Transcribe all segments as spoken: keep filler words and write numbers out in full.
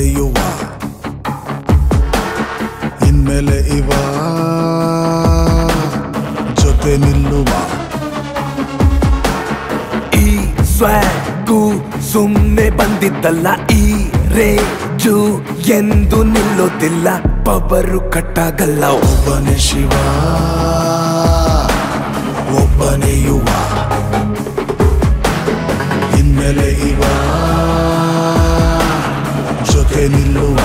ಒಬ್ಬನೆಯುವ ಇನ್ಮೇಲೆ ಇವ ಜೊತೆ ನಿಲ್ಲುವ. ಈ ಸ್ವಾಗು ಸುಮ್ಮನೆ ಬಂದಿದ್ದಲ್ಲ, ಈ ರೇಜು ಎಂದು ನಿಲ್ಲೋದಿಲ್ಲ, ಪವರು ಕಟ್ಟಾಗಲ್ಲ. ಒಬ್ಬನೇ ಶಿವ ಒಬ್ಬನೇ ಯುವ ಇನ್ಮೇಲೆ ಇವ ಜೊತೆ ನಿಲ್ಲುವ.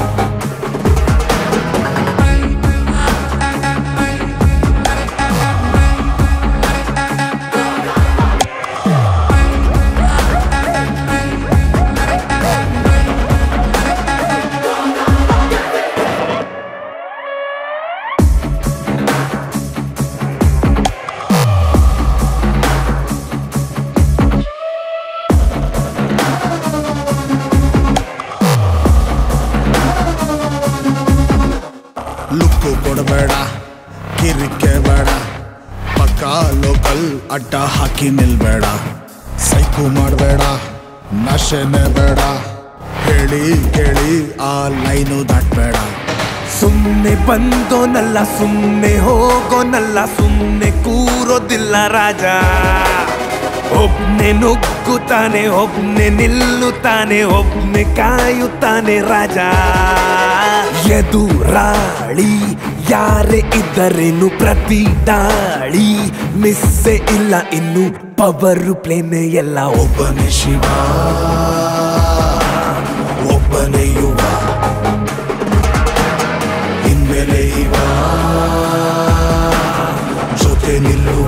ಲುಕ್ಕು ಕೊಡಬೇಡ, ಕಿರಿಕೆ ಬೇಡ, ಪಕ್ಕ ಲೋಕಲ್ ಅಡ್ಡ ಹಾಕಿ ನಿಲ್ಬೇಡ. ಸೈಕು ಮಾಡಬೇಡ, ನಶೆನೆ ಬೇಡ, ಹೇಳಿ ಕೇಳಿ ಆ ಲೈನು ದಾಟ್ಬೇಡ. ಸುಮ್ಮನೆ ಬಂದೋನಲ್ಲ, ಸುಮ್ಮನೆ ಹೋಗೋನಲ್ಲ, ಸುಮ್ಮನೆ ಕೂರೋದಿಲ್ಲ ರಾಜ. ಒಬ್ನೆ ನುಗ್ಗುತ್ತಾನೆ, ಒಬ್ನೆ ನಿಲ್ಲುತ್ತಾನೆ, ಒಬ್ನೆ ಕಾಯುತ್ತಾನೆ ರಾಜ. ಎದುರಾಳಿ ಯಾರೇ ಇದ್ದರೇನು ಪ್ರತಿ ದಾಳಿ ಮಿಸ್ಸೆ ಇಲ್ಲ, ಇನ್ನು ಪವರು ಪ್ಲೇನೆ ಎಲ್ಲ. ಒಬ್ಬನೇ ಶಿವ ಒಬ್ಬನೇ ಯುವ ಇನ್ಮೇಲೆ ಇವ ಜೊತೆ ನಿಲ್ಲುವ.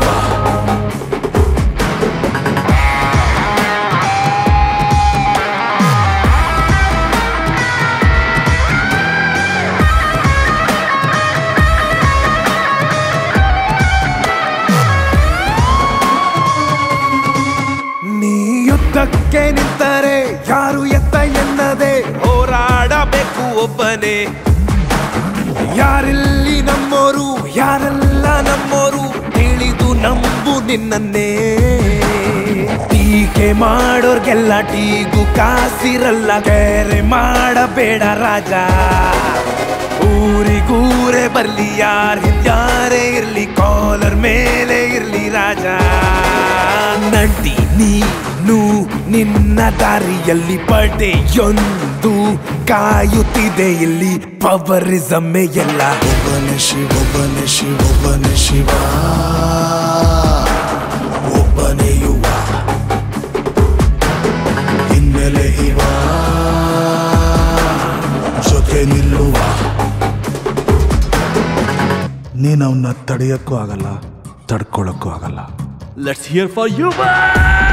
ಯುದ್ಧಕ್ಕೆ ನಿಂತರೆ ಯಾರು ಎತ್ತ ಎನ್ನದೆ ಹೋರಾಡಬೇಕು ಒಬ್ಬನೇ. ಯಾರಿಲ್ಲಿ ನಮ್ಮೋರು, ಯಾರೆಲ್ಲ ನಮ್ಮೋರು, ತಿಳಿದು ನಂಬು ನಿನ್ನನ್ನೇ. ಟೀಕೆ ಮಾಡೋರ್ಗೆಲ್ಲ ಟೀಗೂ ಕಾಸಿರಲ್ಲ, ಬೇರೆ ಮಾಡಬೇಡ ರಾಜ. ಊರಿಗೂರೇ ಬರ್ಲಿ, ಯಾರ ಹಿಂದ್ಯಾರೇ ಇರ್ಲಿ, ಕಾಲರ್ ಮೇಲೆ ಇರ್ಲಿ ರಾಜ. ನಡಿ ನೀನು ನಿನ್ನ ದಾರಿಯಲ್ಲಿ, ಪಡೆಯೊಂದು ಕಾಯುತ್ತಿದೆ ಇಲ್ಲಿ, ಪವರಿಸಮ್ಮೆ ಎಲ್ಲ. ಒಬ್ಬನೇ ಶಿವ ಒಬ್ಬನೇ ಶಿವ ಒಬ್ಬನೇ ಶಿವ ಒಬ್ಬನೇ ಯುವ ಇನ್ಮೇಲೆ ಇವ ಜೊತೆ ನಿಲ್ಲುವ. ನೀನು ಅವನ್ನ ತಡೆಯೋಕ್ಕೂ ಆಗಲ್ಲ, ತಡ್ಕೊಳ್ಳೋಕ್ಕೂ ಆಗಲ್ಲ. Let's hear for you.